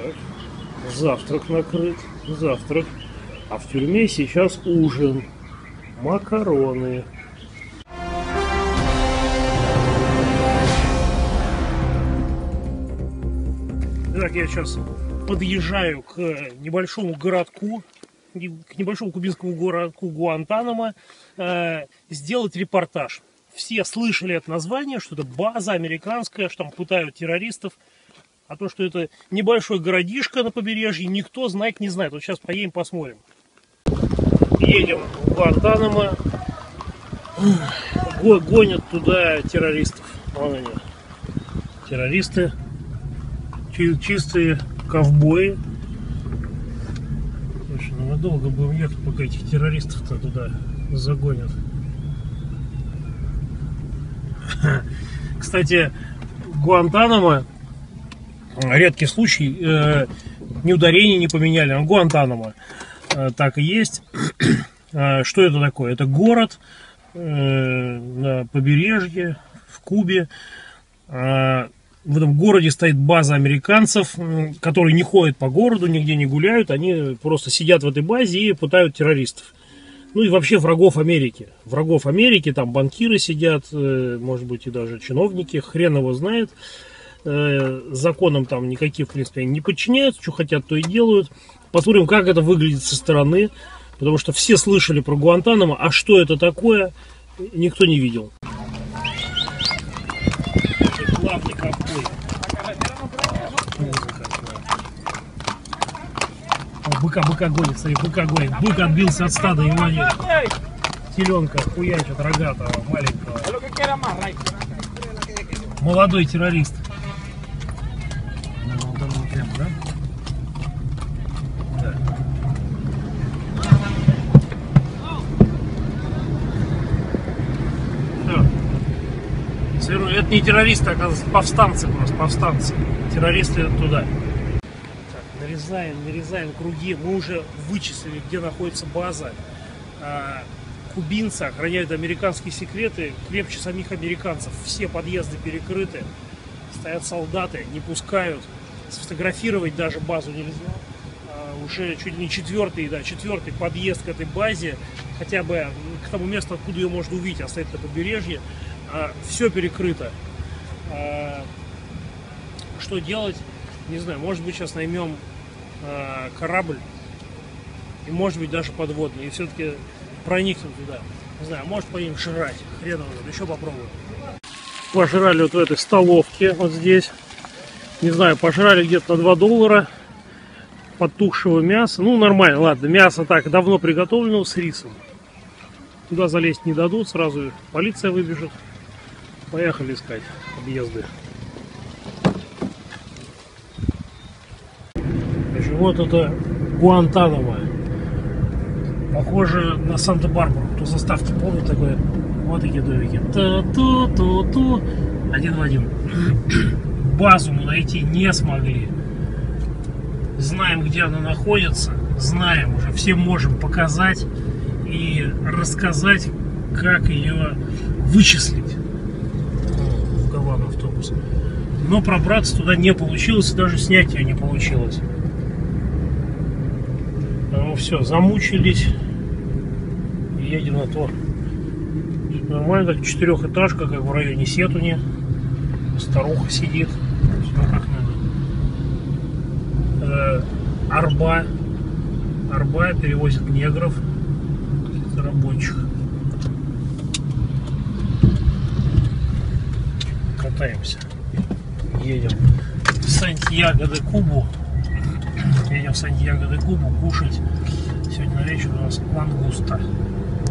Так, завтрак накрыт, завтрак. А в тюрьме сейчас ужин. Макароны. Итак, я сейчас подъезжаю к небольшому городку, к небольшому кубинскому городку Гуантанамо, сделать репортаж. Все слышали это название, что это база американская, что там пытают террористов. А то, что это небольшой городишко на побережье, никто знать не знает. Вот сейчас поедем, посмотрим. Едем в Гуантанамо. Гонят туда террористов. Вон они. Террористы. Чистые ковбои. Слушай, ну мы долго будем ехать, пока этих террористов-то туда загонят. Кстати, Гуантанамо, редкий случай, ни ударение не поменяли, но Гуантанамо так и есть. Что это такое? Это город на побережье в Кубе. В этом городе стоит база американцев, которые не ходят по городу, нигде не гуляют. Они просто сидят в этой базе и пытают террористов. Ну и вообще врагов Америки. Врагов Америки, там банкиры сидят, может быть и даже чиновники, хрен его знает. Законам там никаких, в принципе, они не подчиняются, что хотят, то и делают. Посмотрим, как это выглядит со стороны. Потому что все слышали про Гуантанамо, а что это такое, никто не видел. Главный ковбой. Быка гонит, смотри, быка гонит. Бык отбился от стада, его нет. Теленка хуячит рогатого, маленького. Молодой террорист. Да? Да. Все. Это не террористы, оказывается, повстанцы просто, повстанцы. Террористы туда. Нарезаем круги. Мы уже вычислили, где находится база. Кубинцы охраняют американские секреты крепче самих американцев. Все подъезды перекрыты. Стоят солдаты, не пускают. Сфотографировать даже базу нельзя. Уже чуть ли не четвертый подъезд к этой базе. Хотя бы к тому месту, откуда ее можно увидеть, а стоит на побережье. Все перекрыто. Что делать? Не знаю, может быть сейчас наймем корабль и может быть даже подводный, и все-таки проникнем туда. Не знаю, может поедем жрать, хрен его, еще попробуем. Пожрали вот в этой столовке, вот здесь. Не знаю, пожрали где-то на $2 подтухшего мяса. Ну нормально, ладно, мясо так давно приготовленного с рисом. Туда залезть не дадут, сразу полиция выбежит. Поехали искать объезды. Вот это Гуантанамо. Похоже на Санта-Барбару. Кто заставки помнит, такое. Вот такие домики. Ту-ту-ту-ту. Один в один. Базу мы найти не смогли. Знаем, где она находится. Знаем уже. Всем можем показать и рассказать, как ее вычислить. В Гавану автобус. Но пробраться туда не получилось. И даже снять ее не получилось. Ну все, замучились. Едем на то. Нормально, так четырехэтажка, как в районе Сетуни. Старуха сидит. Все как надо. Арба. Арба перевозит негров, рабочих. Катаемся. Едем в Сантьяго-де-Кубу. Едем в Сантьяго-де-Кубу кушать. Сегодня на вечер у нас лангуста.